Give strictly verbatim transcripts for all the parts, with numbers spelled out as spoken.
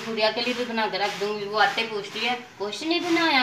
गुड़िया के लिए भी बना कर रख दूंगी, वो आते पूछती है कुछ नहीं बनाया।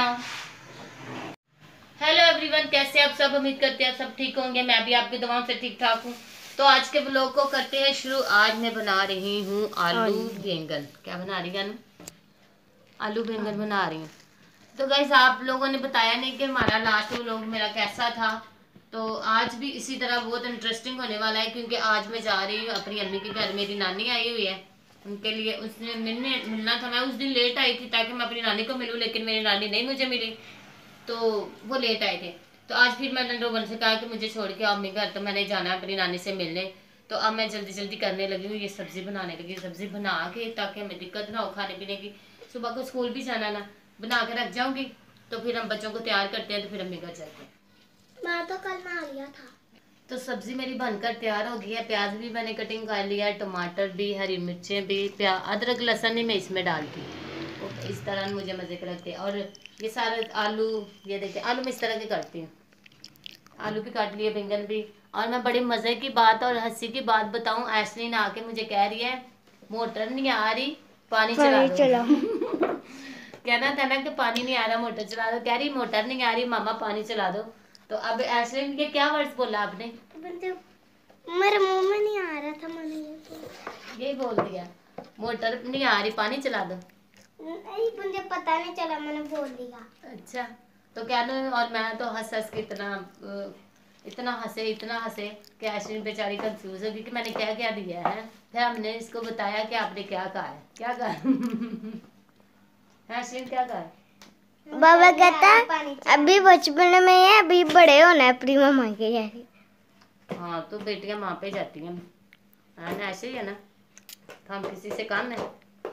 हेलो एवरीवन, कैसे आप सब? उम्मीद करते हैं सब ठीक होंगे। मैं भी आपकी दुआओं से ठीक ठाक हूँ। तो आज के ब्लॉग को करते हैं शुरू। आज मैं बना रही हूँ आलू बैंगन। क्या बना रही है? आलू बैंगन बना रही हूँ। तो गाइस, आप लोगों ने बताया नहीं कि हमारा लास्ट व्लॉग मेरा कैसा था। तो आज भी इसी तरह बहुत इंटरेस्टिंग होने वाला है, क्योंकि आज मैं जा रही हूँ अपनी अम्मी के घर। मेरी नानी आई हुई है, उनके लिए उसने मिलने मिलना था। मैं उस दिन लेट आई थी ताकि मैं अपनी नानी को मिलूँ, लेकिन मेरी नानी नहीं मुझे मिली, तो वो लेट आए थे। तो आज फिर मैंने रोबन से कहा कि मुझे छोड़ के आओ अम्मी घर, तो मैंने जाना है अपनी नानी से मिलने। तो अब मैं जल्दी जल्दी करने लगी हूँ, ये सब्जी बनाने लगी। सब्जी बना के ताकि हमें दिक्कत ना हो खाने पीने की। सुबह को स्कूल भी जाना ना, बना के रख जाऊंगी, तो फिर हम बच्चों को तैयार करते हैं, तो फिर अम्मी घर जाते हैं। मैं तो कल नहा लिया था। तो सब्जी मेरी बनकर तैयार हो गई है। प्याज भी मैंने कटिंग कर लिया है, टमाटर भी, हरी मिर्चें भी, प्याज अदरक लहसुन ही मैं इसमें डालती हूँ। तो इस तरह मुझे मजे के लगते हैं। और ये सारे आलू, ये देखिए आलू मैं इस तरह के करती हूँ। आलू भी काट लिए, बैंगन भी। और मैं बड़ी मजे की बात और हंसी की बात बताऊं, ऐशलीन आके मुझे कह रही है मोटर नहीं आ रही, पानी चला दो। कहना था ना कि पानी नहीं आ रहा, मोटर चला दो। कह रही मोटर नहीं आ रही मामा, पानी चला दो। तो अब ऐशलीन ये क्या वर्ड्स बोला आपने? मेरे मुंह में नहीं आ रहा था, मैंने ये यही बोल दिया, मोटर नहीं आ रही, पानी चला दो। नहीं, मुझे पता नहीं चला, मैंने बोल दिया। अच्छा, तो क्या लो। और मैं तो हंस हंस के इतना इतना हंसे इतना हंसे कि ऐशलीन बेचारी कंफ्यूज होगी कि मैंने क्या क्या दिया है। फिर हमने इसको बताया कि आपने क्या कहा है। क्या कहा ऐशलीन, क्या कहा? बाबा कहता अभी बचपन में है, अभी बड़े होना है अपनी मम्मा के जैसे। हाँ, तो बेटियां माँ पे जाती हैं है ना, ऐसे ही है ना। तो हम किसी से काम है।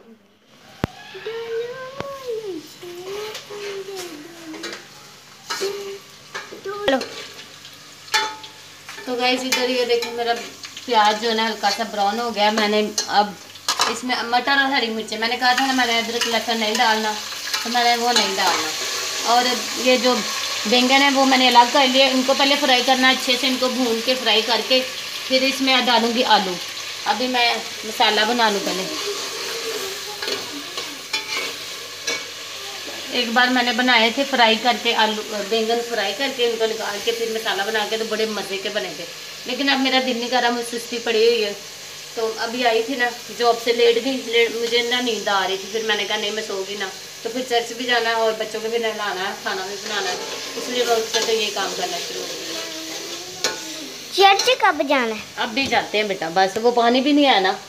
तो गाइस, इधर ये देखो मेरा प्याज जो है ना हल्का सा ब्राउन हो गया। मैंने अब इसमें मटर और हरी मिर्चें, मैंने कहा था ना मैंने अदरक लहसुन नहीं डालना, तो मैंने वो नहीं डालना। और ये जो बैंगन है वो मैंने अलग कर लिए। इनको पहले फ्राई करना अच्छे से, इनको भून के फ्राई करके फिर इसमें डालूंगी आलू। अभी मैं मसाला बना लूँ पहले। एक बार मैंने बनाए थे फ्राई करके आलू बैंगन, फ्राई करके उनको निकाल के फिर मसाला बना के, तो बड़े मज़े के बने थे। लेकिन अब मेरा दिल नहीं कर रहा, मुझे सुस्ती पड़ी हुई है। तो अभी आई थी ना जॉब से, लेट गई, लेट मुझे ना नींद आ रही थी। फिर मैंने कहा नहीं मैं सोगी ना, तो फिर चर्च भी जाना है और बच्चों को भी नहलाना है, खाना भी बनाना है, इसलिए मैं उठ कर तो ये काम करना शुरू हो गया। चर्च कब जाना है? अब भी जाते हैं बेटा, बस वो पानी भी नहीं आया ना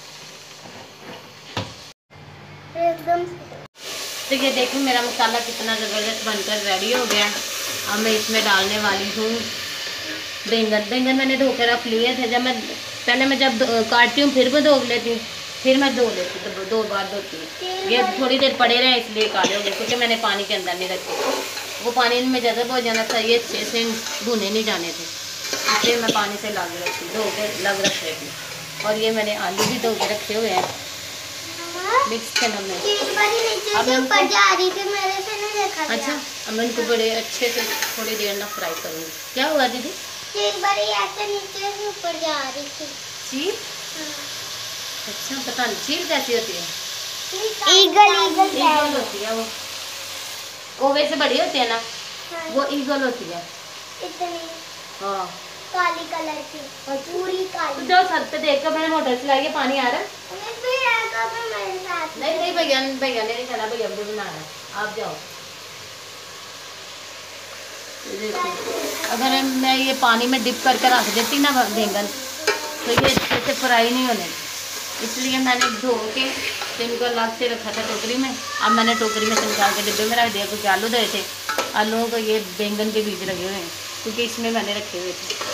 एकदम। तो ये देखो मेरा मसाला कितना ज़बरदस्त बनकर रेडी हो गया। अब मैं इसमें डालने वाली हूँ बैंगन। बैंगन मैंने धो के रख लिए थे। जब मैं पहले मैं जब काटती हूँ फिर मैं धो लेती हूँ, फिर मैं धो लेती हूँ, तो दो बार धोती हूँ। ये थोड़ी देर पड़े रहे इसलिए काले हो गए, क्योंकि मैंने पानी के अंदर नहीं रखे। वो पानी में ज़्यादा हो जाना चाहिए, अच्छे से भुने नहीं जाने थे, इसलिए मैं पानी से लग रखी धो के लग रख रही थी। और ये मैंने आलू भी धो के रखे हुए हैं मिक्स करना में। अब मैं ऊपर जा रही थी, मेरे से नहीं देखा गया। अच्छा, अब मैं इनको बड़े अच्छे से थोड़ी देर ना फ्राई करूँगी। क्या हुआ दीदी? एक बार ऐसे नीचे से ऊपर जा रही थी। चील? अच्छा, पता नहीं चील कैसी होती है? ईगल ईगल ईगल होती है वो, कौवे से बड़ी होती है ना। हाँ। वो ईगल होती है इतनी। हाँ, काली कलर की, पूरी काली। तो जाओ छत पे देखो, मैंने मोटर चलाई है, पानी आ रहा है। मेरे साथ नहीं नहीं भैया भैया ने नहीं खाना, भैया भी बना रहा है, आप जाओ। अगर मैं ये पानी में डिप करके रख देती ना बैंगन, तो ये अच्छे से फ्राई नहीं होने, इसलिए मैंने धो के इनको अलग से रखा था टोकरी में। अब मैंने टोकरी में से निकाल के डिब्बे में रख दिया, क्योंकि आलू धोए थे। आलूओं को ये बैंगन के बीज लगे हुए हैं, क्योंकि इसमें मैंने रखे हुए थे।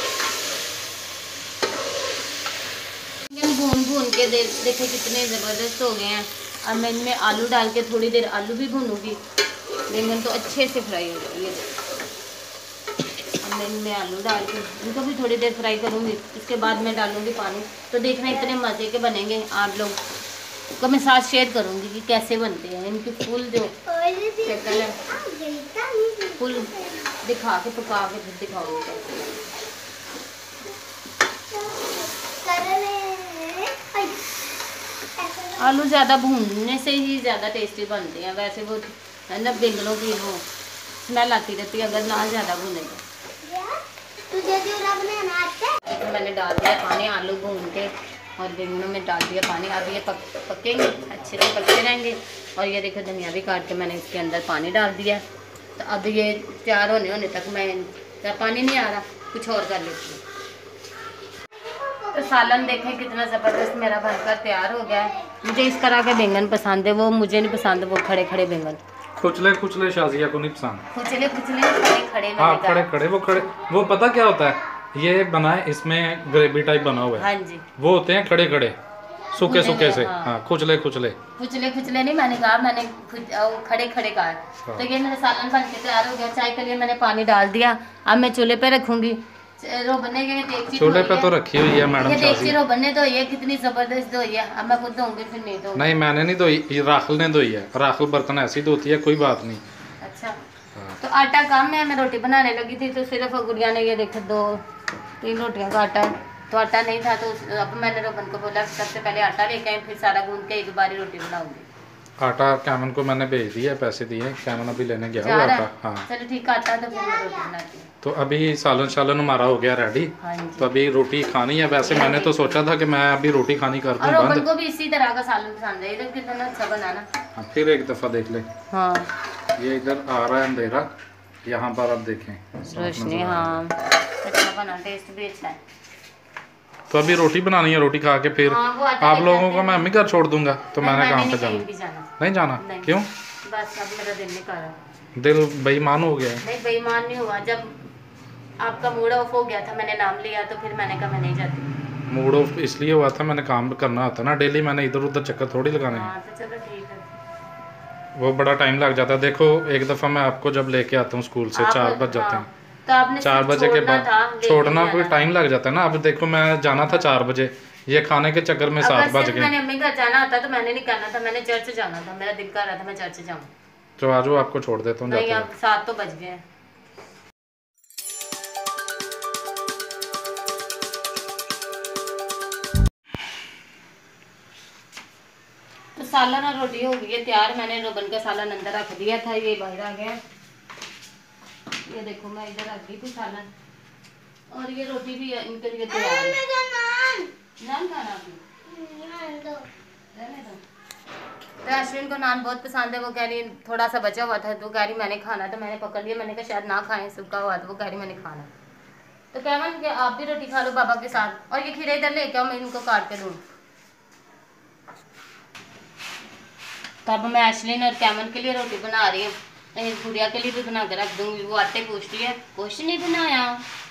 बैंगन भून भून के दे देखे कितने ज़बरदस्त हो गए हैं। अब मैं इनमें आलू डाल के थोड़ी देर आलू भी भूनूंगी, बैंगन तो अच्छे से फ्राई हो जाएगी। अब मैं इनमें आलू डाल के इनको भी थोड़ी देर फ्राई करूँगी, इसके बाद मैं डालूँगी पानी। तो देखना इतने मज़े के बनेंगे। आप लोग को मैं साथ शेयर करूँगी कि कैसे बनते हैं। इनकी फुल जो शक्ल है, फुल दिखा के पका के फिर दिखाऊँगी कैसे। ऐसे आलू ज़्यादा भूनने से ही ज़्यादा टेस्टी बनते हैं, वैसे वो है ना बैंगनों की वो स्मेल आती रहती है अगर ना ज़्यादा भूनेगा। तो मैंने डाल दिया पानी, आलू भून के और बैंगनों में डाल दिया पानी। अब ये पक पकेंगे, अच्छे से पकते रहेंगे। और ये देखो धनिया भी काट के मैंने इसके अंदर पानी डाल दिया। तो अब ये तैयार होने होने तक मैं, क्या पानी नहीं आ रहा, कुछ और कर लेती हूँ। तो सालन देखें कितना ज़बरदस्त मेरा बनकर तैयार हो गया है। मुझे इस तरह के बैंगन पसंद है, वो मुझे नहीं पसंद वो खड़े खड़े बैंगन। खुचले खुचले शाजिया को नहीं पसंद। खुचले खुचले खड़े खड़े हाँ खड़े खड़े वो खड़े वो पता क्या होता है, ये बना है इसमें ग्रेवी टाइप बना हुआ है। हाँ जी, वो होते हैं खड़े खड़े सूखे सूखे से। हाँ, हाँ खुचले खुचले खुचले खुचले नहीं मैंने कहा, मैंने खड़े खड़े कहा। तो ये मेरा सालन बन के तैयार हो गया। चाय के लिए मैंने पानी डाल दिया। अब मैं चूल्हे पे रखूंगी। रोबने के देख चूल्हे पे तो रखी हुई है मैडम। ये देखिए रोबने धोई है, कितनी जबरदस्त धोई है। अब मैं खुद धोऊंगी फिर नहीं धोऊंगी। नहीं मैंने नहीं धोई, राखल ने धोई है। राखल बर्तन ऐसी धोती है, कोई बात नहीं। अच्छा तो आटा कम है, मैं रोटी बनाने लगी थी तो सिर्फ गुड़िया ने ये देखो दो तीन रोटियां का आटा, तो आटा नहीं था तो अब मैंने रोबन को बोला सबसे पहले आटा लेके आए, फिर सारा गूंद के एक बारी रोटी बनाऊंगी। आटा कैमन को मैंने भेज दिया, पैसे दिए, कैमन अभी लेने गया हुआ आटा। हाँ चलो ठीक, आटा तो फिर मैं रोटी बनाती हूँ। तो अभी सालन शालन हमारा हो गया रेडी। हाँ जी। तो अभी रोटी खानी है। वैसे मैंने तो सोचा था कि मैं अभी रोटी खानी कर दूं और रोबन बंद। को भी इसी तरह का सालन पसंद है, इधर कितना अच्छा बनाना। हाँ, फिर एक दफा देख ले। हाँ ये इधर आ रहा है अंधेरा, यहाँ पर आप देखें रोशनी। हाँ अच्छा बना, टेस्ट भी अच्छा है। तो अभी रोटी बनानी है, रोटी खा के फिर हाँ, वो आटा आप लेके लोगों आते को मैं अम्मी घर छोड़ दूंगा। तो नहीं, मैंने मैंने कहाँ पे नहीं जाना? कहीं भी जाना। नहीं जाना? नहीं। क्यों? बस अब मेरा दिल नहीं कर रहा। दिल बेईमान हो गया है? नहीं बेईमान नहीं हुआ, जब आपका मूड ऑफ हो गया था मैंने नाम लिया तो फिर मैंने कहा मैं नहीं जाती। मूड ऑफ इसलिए हुआ था, मैंने काम करना होता ना डेली, मैंने इधर उधर चक्कर थोड़ी लगाने हैं। हाँ तो चलो ठीक है। वो बड़ा टाइम लग जाता है। देखो एक दफ़ा मैं आपको जब लेके आता हूँ स्कूल से, आप- चार बज जाते हाँ, हैं। तो आपने चार सिर्फ बजे के छोड़ना बाद था, लेके छोड़ना नहीं कोई आना। टाइम लग जाता है ना। अब देखो मैं जाना था चार बजे, ये खाने के चक्कर में अगर सात बज सिर्फ गए। मैंने अम्मी घर जाना होता तो मैंने नहीं करना था, मैंने चर्च जाना था। मेरा दिल कर रहा था मैं चर्च जाऊँ। तो आज वो आपको छोड़ देता हूँ, नहीं जाते अब सात तो बज गए हैं। तो सालन और रोटी हो गई है तैयार। मैंने रोबन का सालन अंदर रख दिया था, ये बाहर आ गया। ये देखो मैं इधर रख दी थी सालन, और ये रोटी भी इनके लिए तैयार है। नान खाना आपने? रहने दो। तो अश्विन को नान बहुत पसंद है। वो कह रही थोड़ा सा बचा हुआ था तो कह रही मैंने खाना, तो मैंने पकड़ लिया। मैंने कहा शायद ना खाएं, सूखा हुआ, तो वो कह रही मैंने खाना। तो कैमन कि आप भी रोटी खा लो बाबा के साथ। और ये खीरे इधर लेके आओ, मैं इनको काट के दूँ। तो अब मैं अश्विन और कैमन के लिए रोटी बना रही हूँ। गुड़िया के लिए भी बना के रख दूंगी। वो आटे पूछती है कुछ नहीं बनाया।